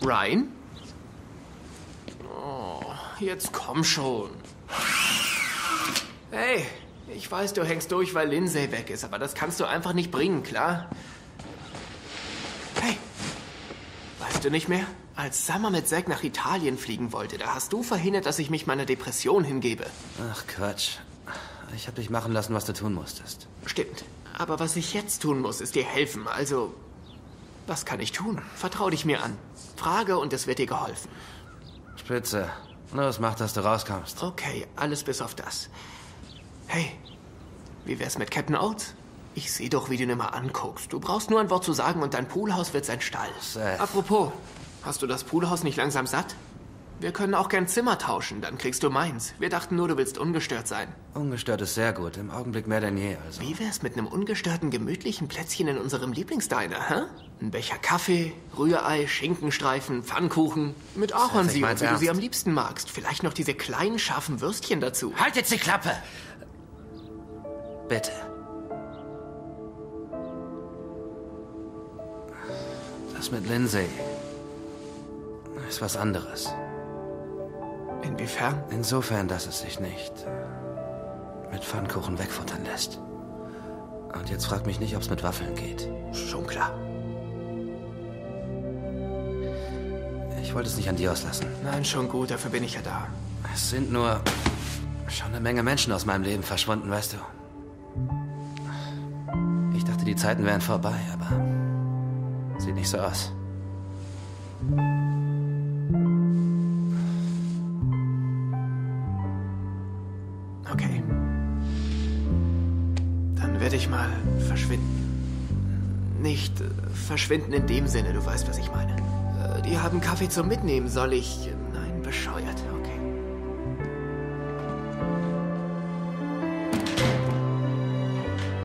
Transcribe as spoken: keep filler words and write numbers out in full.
Ryan? Oh, jetzt komm schon. Hey, ich weiß, du hängst durch, weil Lindsay weg ist, aber das kannst du einfach nicht bringen, klar? Hey, weißt du nicht mehr? Als Summer mit Zack nach Italien fliegen wollte, da hast du verhindert, dass ich mich meiner Depression hingebe. Ach, Quatsch. Ich hab dich machen lassen, was du tun musstest. Stimmt. Aber was ich jetzt tun muss, ist dir helfen. Also, was kann ich tun? Vertrau dich mir an. Frage und es wird dir geholfen. Spitze. Los, mach, dass du rauskommst. Okay, alles bis auf das. Hey, wie wär's mit Captain Oates? Ich sehe doch, wie du ihn immer anguckst. Du brauchst nur ein Wort zu sagen und dein Poolhaus wird sein Stall. Seth. Apropos, hast du das Poolhaus nicht langsam satt? Wir können auch gern Zimmer tauschen, dann kriegst du meins. Wir dachten nur, du willst ungestört sein. Ungestört ist sehr gut, im Augenblick mehr denn je, also. Wie wär's mit einem ungestörten, gemütlichen Plätzchen in unserem Lieblingsdiner, hä? Ein Becher Kaffee, Rührei, Schinkenstreifen, Pfannkuchen. Mit Ahornsirup, wie du sie am liebsten magst. Vielleicht noch diese kleinen, scharfen Würstchen dazu. Halt jetzt die Klappe! Bitte. Das mit Lindsay ist was anderes. Inwiefern? Insofern, dass es sich nicht mit Pfannkuchen wegfuttern lässt. Und jetzt frag mich nicht, ob es mit Waffeln geht. Schon klar. Ich wollte es nicht an dir auslassen. Nein, schon gut, dafür bin ich ja da. Es sind nur schon eine Menge Menschen aus meinem Leben verschwunden, weißt du. Ich dachte, die Zeiten wären vorbei, aber sieht nicht so aus. Okay. Dann werde ich mal verschwinden. Nicht äh, verschwinden in dem Sinne, du weißt, was ich meine. Äh, die haben Kaffee zum Mitnehmen, soll ich... Äh, nein, bescheuert.